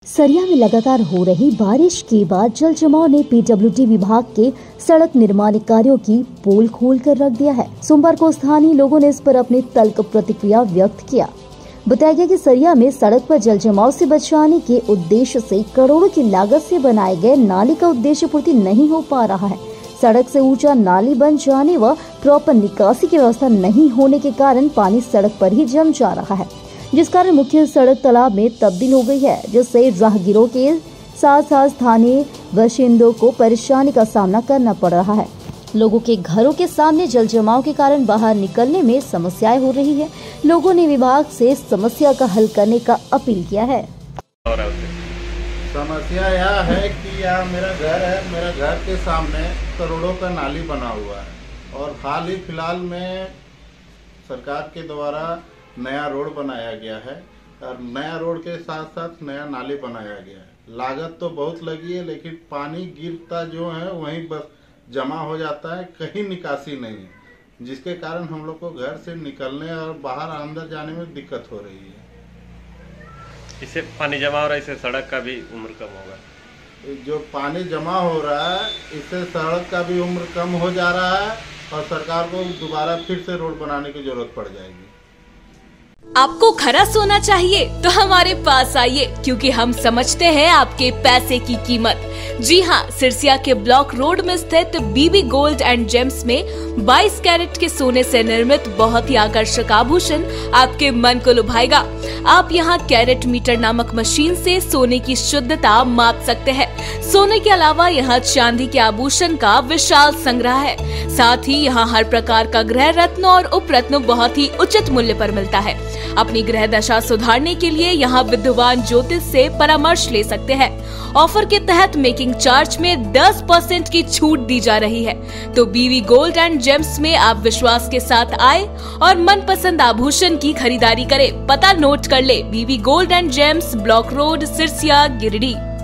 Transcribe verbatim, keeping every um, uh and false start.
सरिया में लगातार हो रही बारिश के बाद जल जमाव ने पीडब्ल्यूडी विभाग के सड़क निर्माण कार्यों की पोल खोल कर रख दिया है। सोमवार को स्थानीय लोगों ने इस पर अपनी तल्ख प्रतिक्रिया व्यक्त किया। बताया गया कि सरिया में सड़क पर जल जमाव से बचाने के उद्देश्य से करोड़ों की लागत से बनाए गए नाली का उद्देश्य पूर्ति नहीं हो पा रहा है। सड़क से ऊंचा नाली बन जाने व प्रॉपर निकासी की व्यवस्था नहीं होने के कारण पानी सड़क पर ही जम जा रहा है, जिस कारण मुख्य सड़क तालाब में तब्दील हो गई है, जिससे राहगीरों के साथ साथ स्थानीय बाशिंदों को परेशानी का सामना करना पड़ रहा है। लोगों के घरों के सामने जल जमाव के कारण बाहर निकलने में समस्याएं हो रही है। लोगों ने विभाग से समस्या का हल करने का अपील किया है। समस्या यह है कि यह मेरा घर है, मेरा घर के सामने करोड़ों का नाली बना हुआ है और हाल ही फिलहाल में सरकार के द्वारा नया रोड बनाया गया है और नया रोड के साथ साथ नया नाली बनाया गया है। लागत तो बहुत लगी है, लेकिन पानी गिरता जो है वहीं बस जमा हो जाता है, कहीं निकासी नहीं है, जिसके कारण हम लोग को घर से निकलने और बाहर अंदर जाने में दिक्कत हो रही है। इससे पानी जमा हो रहा है, इससे सड़क का भी उम्र कम होगा। जो पानी जमा हो रहा है इससे सड़क का भी उम्र कम हो जा रहा है और सरकार को दोबारा फिर से रोड बनाने की जरूरत पड़ जाएगी। आपको खरा सोना चाहिए तो हमारे पास आइए, क्योंकि हम समझते हैं आपके पैसे की कीमत। जी हाँ, सिरसिया के ब्लॉक रोड में स्थित बीबी गोल्ड एंड जेम्स में बाईस कैरेट के सोने से निर्मित बहुत ही आकर्षक आभूषण आपके मन को लुभाएगा। आप यहाँ कैरेट मीटर नामक मशीन से सोने की शुद्धता माप सकते हैं। सोने के अलावा यहाँ चांदी के आभूषण का विशाल संग्रह है। साथ ही यहाँ हर प्रकार का गृह रत्न और उपरत्न बहुत ही उचित मूल्य पर मिलता है। अपनी ग्रह दशा सुधारने के लिए यहाँ विद्वान ज्योतिष से परामर्श ले सकते हैं। ऑफर के तहत मेकिंग चार्ज में दस परसेंट की छूट दी जा रही है। तो बीवी गोल्ड एंड जेम्स में आप विश्वास के साथ आए और मनपसंद आभूषण की खरीदारी करें। पता नोट कर ले, B V gold and gems, block road, Sirsiya, Giridih.